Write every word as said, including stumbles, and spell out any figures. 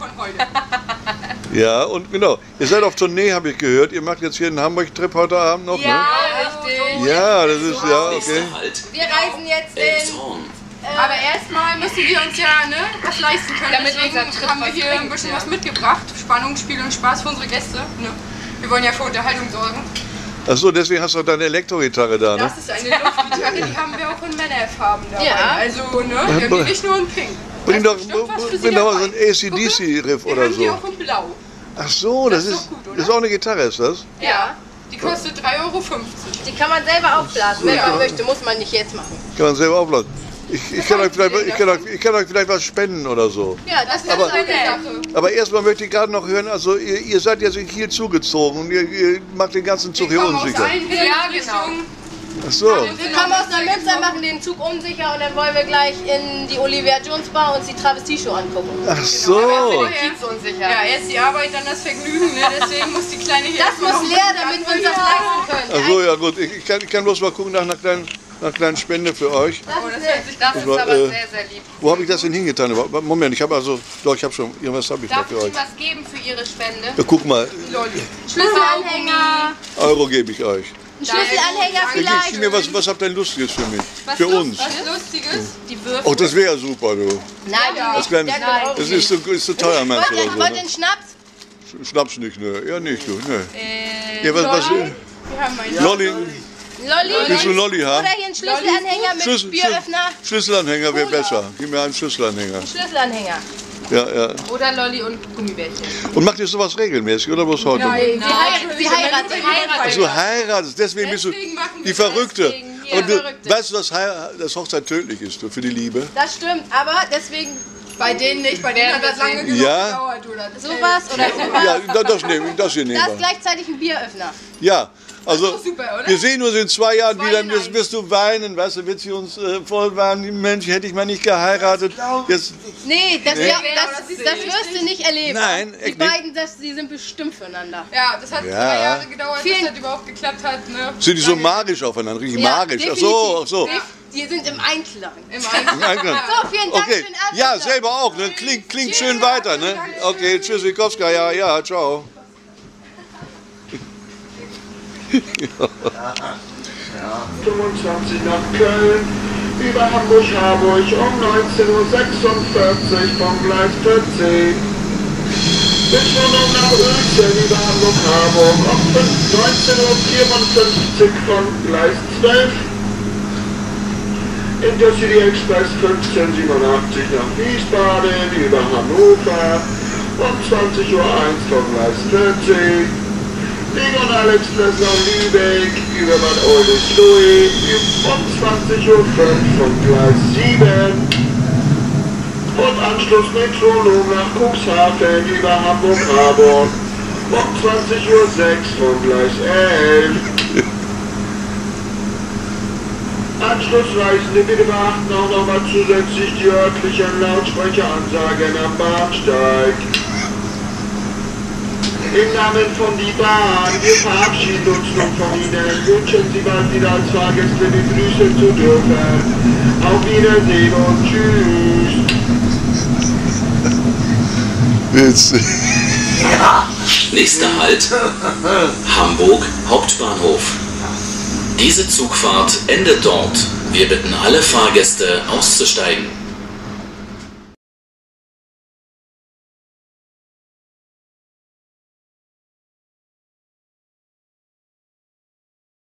von heute. Ja, und genau. Ihr seid auf Tournee, habe ich gehört. Ihr macht jetzt hier einen Hamburg-Trip heute Abend noch, ja, ne? richtig. Ja, das ist, ja, okay. Wir reisen jetzt in... Aber erstmal müssen wir uns ja ne, was leisten können. Damit wir Deswegen gesagt, haben wir hier ein bisschen ja. was mitgebracht. Spannung, Spiel und Spaß für unsere Gäste. Ne? Wir wollen ja für Unterhaltung sorgen. Achso, deswegen hast du deine Elektrogitarre da, ne? Das ist eine Luftgitarre, die haben wir auch in Männerfarben dabei. Ja. Also, ne, wir haben die nicht nur in Pink. Bring doch, bring doch mal so ein A C D C-Riff oder so. Wir haben die auch in Blau. Ach so, das, das ist, ist, doch gut, oder? das ist auch eine Gitarre, ist das? Ja. Die kostet drei Euro fünfzig. Die kann man selber aufblasen, wenn man möchte. Muss man nicht jetzt machen. Kann man selber aufladen. Ich, ich, kann euch vielleicht, ich, kann euch, ich kann euch vielleicht was spenden oder so. Ja, das ist aber, eine Sache. Aber erstmal möchte ich gerade noch hören, also ihr, ihr seid jetzt hier zugezogen und ihr, ihr macht den ganzen Zug wir hier kommen unsicher. Aus allen Ja, genau. Ach so. Wir kommen aus Neumünster, machen den Zug unsicher und dann wollen wir gleich in die Olivia Jones Bar uns die Travestie-Show angucken. Ach so. Genau. Kiez unsicher. Ja, erst die Arbeit, dann das Vergnügen, ne? Deswegen muss die Kleine hier... Das muss leer, damit wir uns das leisten können. Ach so, ja gut. Ich, ich, kann, ich kann bloß mal gucken nach einer kleinen, nach einer kleinen Spende für euch. Das Oh, das ist, hört sich das ist mal, aber äh, sehr, sehr lieb. Wo habe ich das denn hingetan? Moment, ich habe also... Doch, ich habe schon... Irgendwas habe ich noch Darf für ich euch. Ihnen was geben für Ihre Spende? Ja, guck mal, Lolli. Schlüsselanhänger. Euro gebe ich euch. Ein Schlüsselanhänger Ja, gib vielleicht. mir was, was habt ihr Lustiges für mich? Was für Lustiges? uns. Was Lustiges? Die Würfel. Oh, das wäre ja super, du. Nein, die Das, wär, nicht. das ist so, ist so teuer, meinst du, Wollt ihr, oder wollt so? ihr Ne? einen Schnaps? Schnaps nicht, ne? Ja, nicht, du, ne. Äh, Ja, was, was, Wir haben einen Lolli, Lolli. willst du Lolli haben? Oder hier einen Schlüsselanhänger mit Schlüssel- Bieröffner. Schlüsselanhänger wäre Cola. besser. Gib mir einen Schlüsselanhänger. Schlüsselanhänger. Ja, ja. Oder Lolli und Gummibärchen. Und macht ihr sowas regelmäßig, oder bloß heute? Nein, Sie heiratet. Sie heiratet. Ach so, heiratest, deswegen bist du Deswegen machen wir die das. Verrückte. Deswegen, ja, Aber du, Verrückte. weißt du, dass, Heir- dass Hochzeit tödlich ist für die Liebe? Das stimmt, aber deswegen Bei denen nicht, bei denen hat das lange genug Ja. gedauert, oder? sowas oder sowas. Ja, da- das, nehmen, das hier nehmen Das ist wir. gleichzeitig ein Bieröffner. Ja, also doch super, oder? wir sehen uns in zwei Jahren Zwei wieder, in dann wirst, eins. wirst du weinen, weißt du, wird sie uns äh, voll weinen, Mensch, hätte ich mal nicht geheiratet. Jetzt, Nee, das, Nee. glaub- Ja, das, das ist das richtig. wirst du nicht erleben. Nein, Die echt nicht. beiden, das, die sind bestimmt füreinander. Ja, das hat Ja. zwei Jahre gedauert, Vielen- bis das überhaupt geklappt hat. Ne? sind die so Lange magisch aufeinander, richtig Ja, magisch. Ach definitiv. so, ach so. Ja. Die sind im Einklang. Im Einklang. Im Einklang. So, vielen Dank, Okay, schönen Abend. ja, selber auch, ne? Klingt, klingt schön weiter, ne? Okay, tschüss, Wikowska, ja, ja, ciao. fünfundzwanzig nach Köln, über Hamburg-Harburg um neunzehn Uhr sechsundvierzig vom Gleis vierzehn. Bis Wohnung nach Uelzen über Hamburg-Harburg um neunzehn Uhr vierundfünfzig vom Gleis zwölf. Intercity Express fünfzehnhundertsiebenundachtzig nach Wiesbaden über Hannover um zwanzig Uhr eins vom Gleis vierzehn. Regional Express nach Lübeck über Bad Oldesloe um zwanzig Uhr fünf vom Gleis sieben. Und Anschluss Metronom nach Cuxhaven über Hamburg-Harburg um zwanzig Uhr sechs vom Gleis elf. Anschlussreisende bitte beachten auch nochmal zusätzlich die örtlichen Lautsprecheransagen am Bahnsteig. Im Namen von die Bahn, wir verabschieden uns nun von Ihnen, wünschen Sie bald wieder als Fahrgäste begrüßen zu dürfen. Auf Wiedersehen und tschüss. Witzig. Nächster Halt, Hamburg Hauptbahnhof. Diese Zugfahrt endet dort. Wir bitten alle Fahrgäste auszusteigen.